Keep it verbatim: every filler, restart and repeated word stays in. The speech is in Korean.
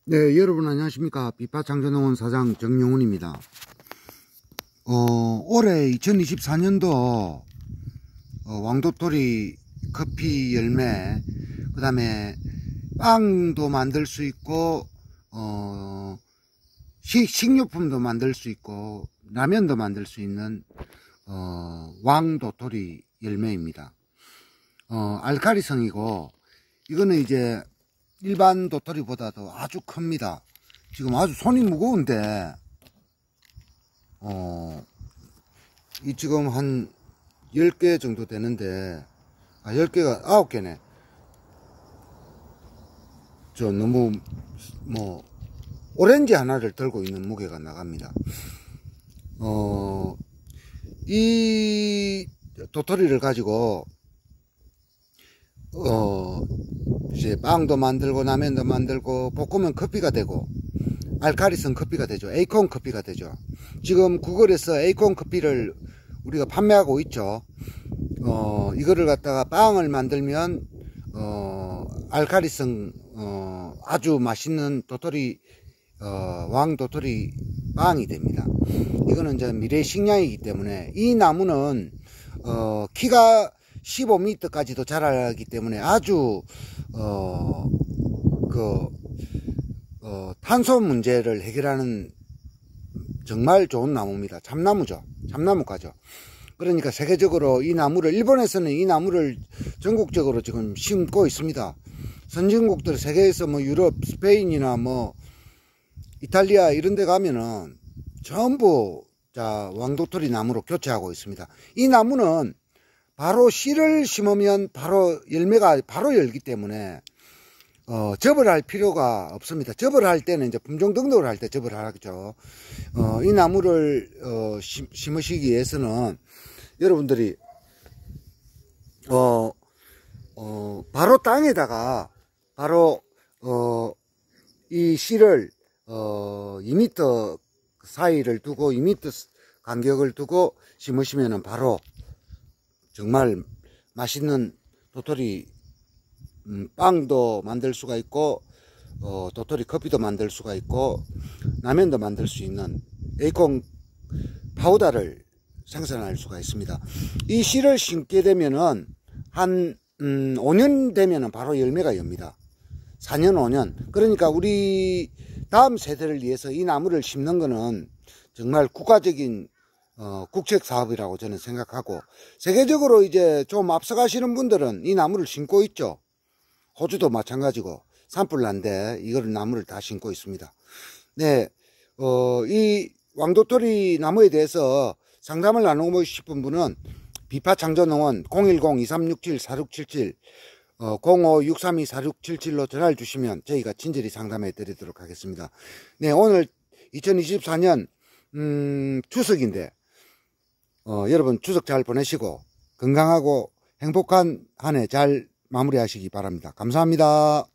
네, 여러분 안녕하십니까. 비파창조농원 사장 정용훈입니다. 어, 올해 이천이십사 년도 어, 왕도토리 커피 열매, 그 다음에 빵도 만들 수 있고 어, 식, 식료품도 만들 수 있고 라면도 만들 수 있는 어, 왕도토리 열매입니다. 어, 알카리성이고 이거는 이제 일반 도토리보다도 아주 큽니다. 지금 아주 손이 무거운데 어, 이 지금 한 열 개 정도 되는데, 아, 열 개가 아홉 개네. 저 너무 뭐 오렌지 하나를 들고 있는 무게가 나갑니다. 어, 이 도토리를 가지고 어, 이제 빵도 만들고 라면도 만들고 볶으면 커피가 되고 알카리성 커피가 되죠. 에이콘 커피가 되죠. 지금 구글에서 에이콘 커피를 우리가 판매하고 있죠. 어, 이거를 갖다가 빵을 만들면 어, 알카리성 어, 아주 맛있는 도토리 어, 왕 도토리 빵이 됩니다. 이거는 이제 미래 식량이기 때문에 이 나무는 어, 키가 십오 미터까지도 자라기 때문에 아주 어, 그 어, 탄소 문제를 해결하는 정말 좋은 나무입니다. 참나무죠. 참나무가죠. 그러니까 세계적으로 이 나무를, 일본에서는 이 나무를 전국적으로 지금 심고 있습니다. 선진국들, 세계에서 뭐 유럽, 스페인이나 뭐 이탈리아 이런 데 가면은 전부 자 왕도토리 나무로 교체하고 있습니다. 이 나무는 바로 씨를 심으면 바로 열매가 바로 열기 때문에 어, 접을 할 필요가 없습니다. 접을 할 때는 이제 품종 등록을 할 때 접을 하겠죠. 어, 이 나무를 어, 심, 심으시기 위해서는 여러분들이 어, 어, 바로 땅에다가 바로 어, 이 씨를 어, 이 미터 사이를 두고 이 미터 간격을 두고 심으시면은 바로 정말 맛있는 도토리 음, 빵도 만들 수가 있고 어, 도토리 커피도 만들 수가 있고 라면도 만들 수 있는 에이콘 파우더를 생산할 수가 있습니다. 이 씨를 심게 되면은 한 음, 오 년 되면은 바로 열매가 엽니다. 사 년 오 년. 그러니까 우리 다음 세대를 위해서 이 나무를 심는 거는 정말 국가적인 어, 국책 사업이라고 저는 생각하고, 세계적으로 이제 좀 앞서가시는 분들은 이 나무를 심고 있죠. 호주도 마찬가지고 산불난데 이거를 나무를 다 심고 있습니다. 네, 어, 이 왕도토리 나무에 대해서 상담을 나누고 싶은 분은 비파창조농원 공일공 이삼육칠 사육칠칠 어, 공오 육삼이 사육칠칠로 전화를 주시면 저희가 친절히 상담해 드리도록 하겠습니다. 네, 오늘 이천이십사 년 음, 추석인데 어, 여러분 추석 잘 보내시고 건강하고 행복한 한 해 잘 마무리하시기 바랍니다. 감사합니다.